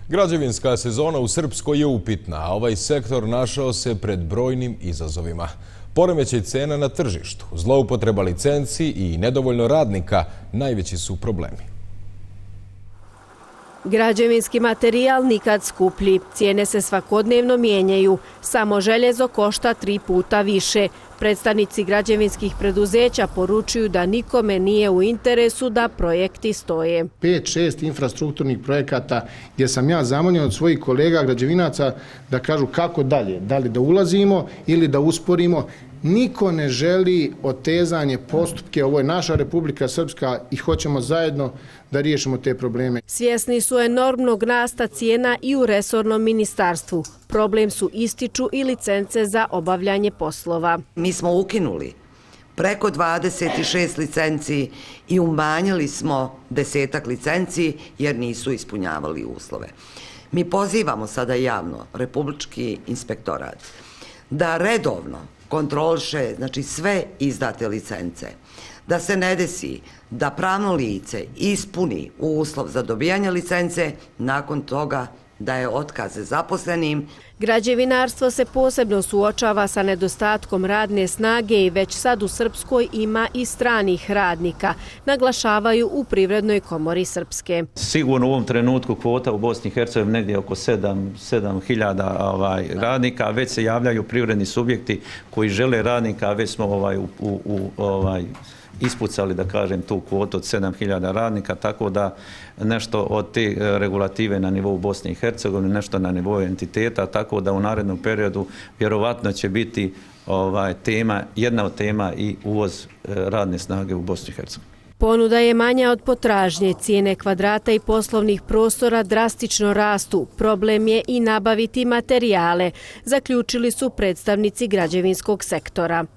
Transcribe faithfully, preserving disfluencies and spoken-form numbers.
Građevinska sezona u Srpskoj je upitna, a ovaj sektor našao se pred brojnim izazovima. Poremećaj cena na tržištu, zloupotreba licenci i nedovoljno radnika najveći su problemi. Građevinski materijal nikad skuplji, cijene se svakodnevno mijenjaju, samo željezo košta tri puta više. Predstavnici građevinskih preduzeća poručuju da nikome nije u interesu da projekti stoje. Pet, šest infrastrukturnih projekata gdje sam ja zamoljen od svojih kolega građevinaca da kažu kako dalje, da li da ulazimo ili da usporimo. Niko ne želi otezanje postupke, ovo je naša Republika Srpska i hoćemo zajedno da riješimo te probleme. Svjesni su enormnog rasta cijena i u resornom ministarstvu. Problem su ističu i licence za obavljanje poslova. Mi smo ukinuli preko dvadeset šest licenci i umanjili smo desetak licenci jer nisu ispunjavali uslove. Mi pozivamo sada javno Republički inspektorat da redovno kontroliše, znači, sve izdate licence, da se ne desi da pravno lice ispuni uslov za dobijanje licence, nakon toga daje otkaze zaposlenim. Građevinarstvo se posebno suočava sa nedostatkom radne snage i već sad u Srpskoj ima i stranih radnika, naglašavaju u Privrednoj komori Srpske. Sigurno u ovom trenutku kvota u Bosni i Hercegovini negdje oko sedam hiljada ovaj, radnika, već se javljaju privredni subjekti koji žele radnika, već smo ovaj, u, u, u ovaj, ispucali, da kažem, tu kvotu od sedam hiljada radnika, tako da nešto od te regulative na nivou Bosne i Hercegovine, nešto na nivou entiteta, tako da u narednom periodu vjerovatno će biti ovaj, tema, jedna od tema i uvoz radne snage u Bosni i Hercegovini. Ponuda je manja od potražnje, cijene kvadrata i poslovnih prostora drastično rastu. Problem je i nabaviti materijale, zaključili su predstavnici građevinskog sektora.